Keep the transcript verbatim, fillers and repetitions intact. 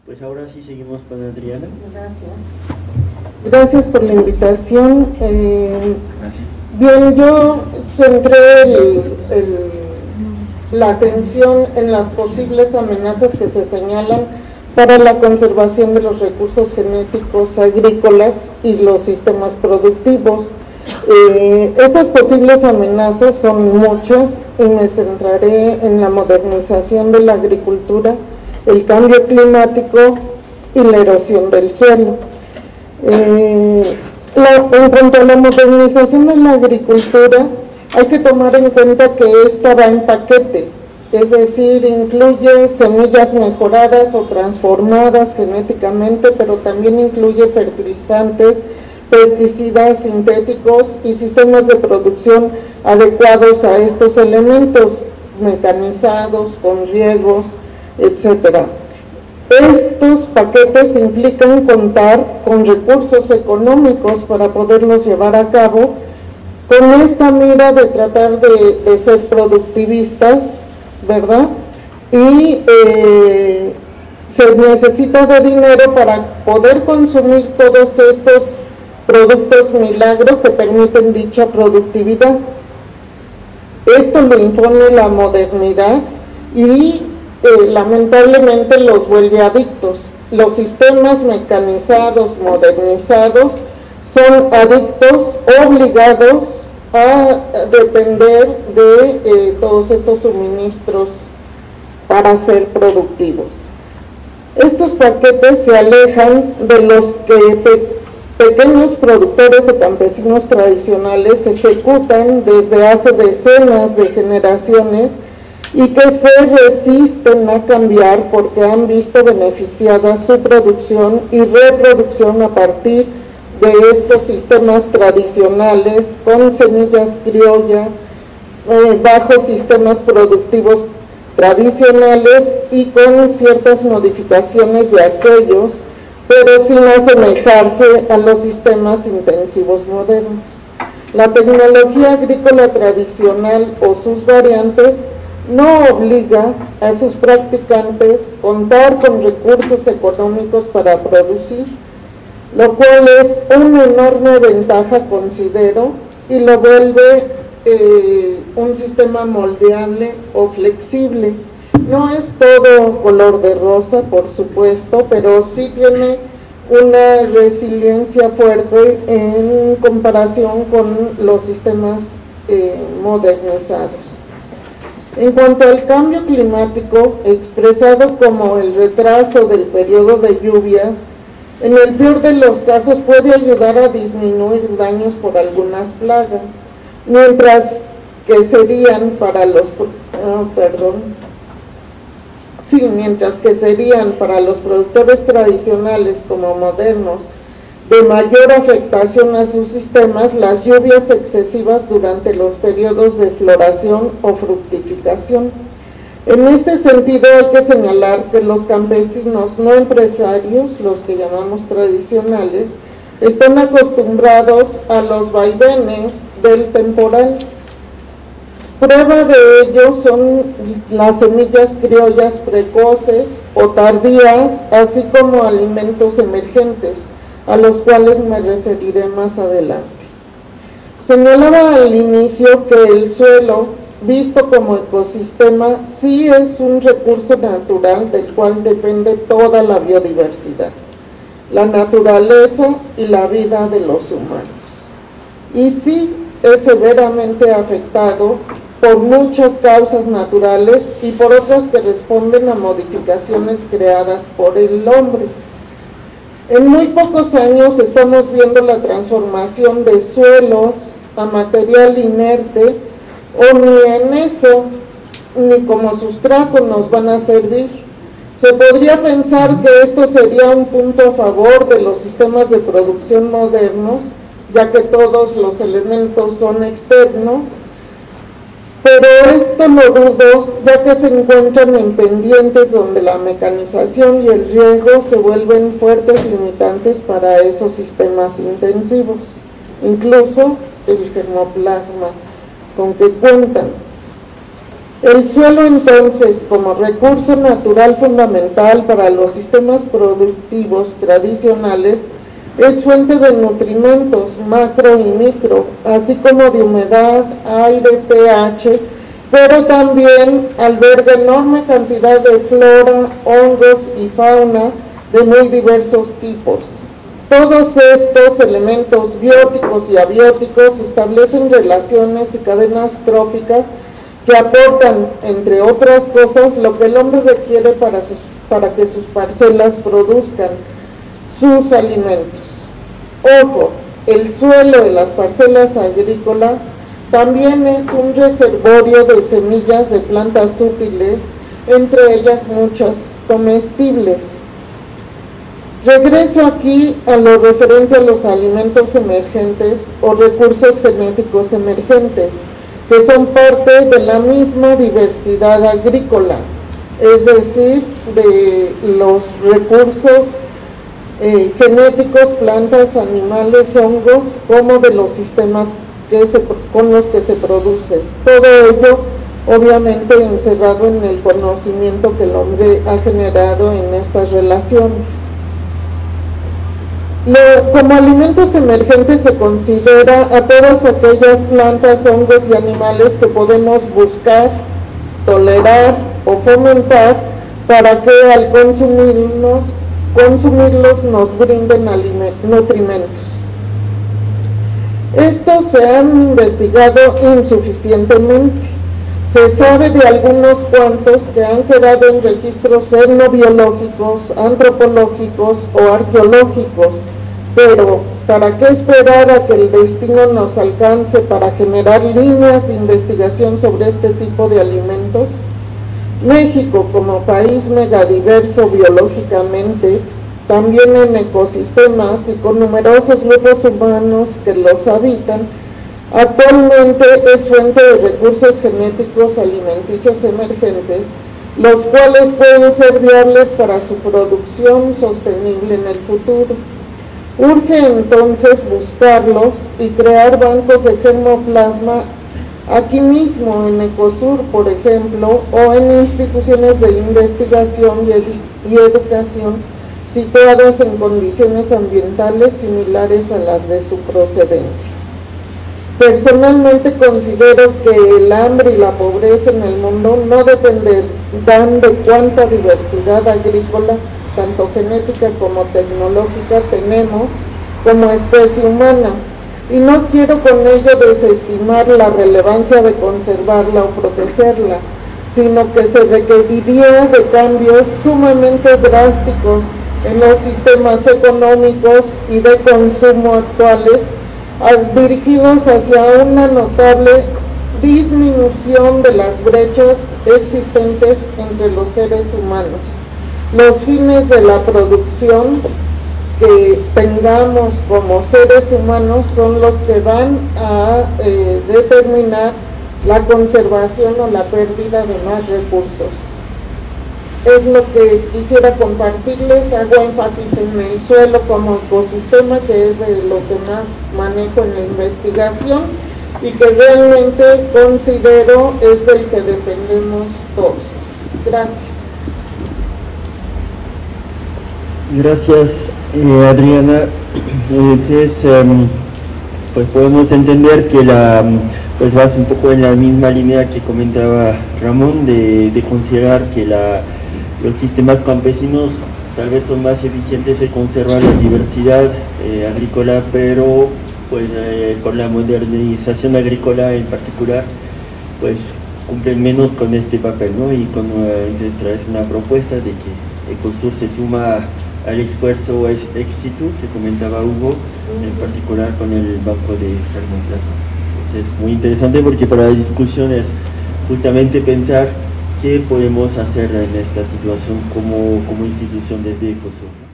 Pues ahora sí seguimos con Adriana. Gracias. Gracias por la invitación. Eh, bien, yo centré el, el, la atención en las posibles amenazas que se señalan para la conservación de los recursos genéticos agrícolas y los sistemas productivos. Eh, estas posibles amenazas son muchas y me centraré en la modernización de la agricultura, el cambio climático y la erosión del suelo. Eh, la, en cuanto a la modernización de la agricultura, hay que tomar en cuenta que esta va en paquete, es decir, incluye semillas mejoradas o transformadas genéticamente, pero también incluye fertilizantes, pesticidas sintéticos y sistemas de producción adecuados a estos elementos, mecanizados, con riegos, etcétera. Estos paquetes implican contar con recursos económicos para poderlos llevar a cabo, con esta mira de tratar de, de ser productivistas, ¿verdad? Y eh, se necesita de dinero para poder consumir todos estos productos milagros que permiten dicha productividad. Esto lo impone la modernidad y eh, lamentablemente los vuelve adictos. Los sistemas mecanizados, modernizados, son adictos, obligados a depender de eh, todos estos suministros para ser productivos. Estos paquetes se alejan de los que pe pequeños productores o campesinos tradicionales ejecutan desde hace decenas de generaciones y que se resisten a cambiar porque han visto beneficiada su producción y reproducción a partir de estos sistemas tradicionales con semillas criollas, eh, bajo sistemas productivos tradicionales y con ciertas modificaciones de aquellos, pero sin asemejarse a los sistemas intensivos modernos. La tecnología agrícola tradicional o sus variantes no obliga a sus practicantes a contar con recursos económicos para producir, lo cual es una enorme ventaja, considero, y lo vuelve eh, un sistema moldeable o flexible. No es todo color de rosa, por supuesto, pero sí tiene una resiliencia fuerte en comparación con los sistemas eh, modernizados. En cuanto al cambio climático, expresado como el retraso del periodo de lluvias, en el peor de los casos puede ayudar a disminuir daños por algunas plagas, mientras que serían para los, oh, perdón, sí, mientras que serían para los productores tradicionales como modernos de mayor afectación a sus sistemas las lluvias excesivas durante los periodos de floración o fructificación. En este sentido hay que señalar que los campesinos no empresarios, los que llamamos tradicionales, están acostumbrados a los vaivenes del temporal. Prueba de ello son las semillas criollas precoces o tardías, así como alimentos emergentes, a los cuales me referiré más adelante. Señalaba al inicio que el suelo, visto como ecosistema, sí es un recurso natural del cual depende toda la biodiversidad, la naturaleza y la vida de los humanos. Y sí es severamente afectado por muchas causas naturales y por otras que responden a modificaciones creadas por el hombre. En muy pocos años estamos viendo la transformación de suelos a material inerte, o ni en eso, ni como sustrato nos van a servir. Se podría pensar que esto sería un punto a favor de los sistemas de producción modernos, ya que todos los elementos son externos, pero esto lo dudo, ya que se encuentran en pendientes donde la mecanización y el riego se vuelven fuertes limitantes para esos sistemas intensivos, incluso el germoplasma con que cuentan. El suelo, entonces, como recurso natural fundamental para los sistemas productivos tradicionales, es fuente de nutrimentos macro y micro, así como de humedad, aire, pH, pero también alberga enorme cantidad de flora, hongos y fauna de muy diversos tipos. Todos estos elementos bióticos y abióticos establecen relaciones y cadenas tróficas que aportan, entre otras cosas, lo que el hombre requiere para, sus, para que sus parcelas produzcan sus alimentos. Ojo, el suelo de las parcelas agrícolas también es un reservorio de semillas de plantas útiles, entre ellas muchas comestibles. Regreso aquí a lo referente a los alimentos emergentes o recursos genéticos emergentes, que son parte de la misma diversidad agrícola, es decir, de los recursos eh, genéticos, plantas, animales, hongos, como de los sistemas que se, con los que se produce. Todo ello, obviamente, encerrado en el conocimiento que el hombre ha generado en estas relaciones. Lo, como alimentos emergentes se considera a todas aquellas plantas, hongos y animales que podemos buscar, tolerar o fomentar para que al consumirnos, consumirlos nos brinden nutrimentos. Estos se han investigado insuficientemente. Se sabe de algunos cuantos que han quedado en registros etnobiológicos, antropológicos o arqueológicos, pero ¿para qué esperar a que el destino nos alcance para generar líneas de investigación sobre este tipo de alimentos? México, como país megadiverso biológicamente, también en ecosistemas y con numerosos grupos humanos que los habitan, actualmente es fuente de recursos genéticos alimenticios emergentes, los cuales pueden ser viables para su producción sostenible en el futuro. Urge entonces buscarlos y crear bancos de germoplasma aquí mismo en Ecosur, por ejemplo, o en instituciones de investigación y, edu y educación situadas en condiciones ambientales similares a las de su procedencia. Personalmente considero que el hambre y la pobreza en el mundo no dependerán de cuánta diversidad agrícola, tanto genética como tecnológica, tenemos como especie humana, y no quiero con ello desestimar la relevancia de conservarla o protegerla, sino que se requeriría de cambios sumamente drásticos en los sistemas económicos y de consumo actuales, dirigidos hacia una notable disminución de las brechas existentes entre los seres humanos. Los fines de la producción que tengamos como seres humanos son los que van a eh, determinar la conservación o la pérdida de más recursos. Es lo que quisiera compartirles. Hago énfasis en el suelo como ecosistema, que es de lo que más manejo en la investigación y que realmente considero es del que dependemos todos. Gracias. Gracias, eh, Adriana. Entonces, um, pues podemos entender que la, pues vas un poco en la misma línea que comentaba Ramón, de, de considerar que la, los sistemas campesinos tal vez son más eficientes en conservar la diversidad eh, agrícola, pero pues eh, con la modernización agrícola en particular, pues cumplen menos con este papel, ¿no? Y con eh, traes una propuesta de que Ecosur se suma al esfuerzo éxito que comentaba Hugo, en particular con el banco de germoplasma. Es muy interesante porque para la discusión es justamente pensar qué podemos hacer en esta situación como, como institución desde Ecosur.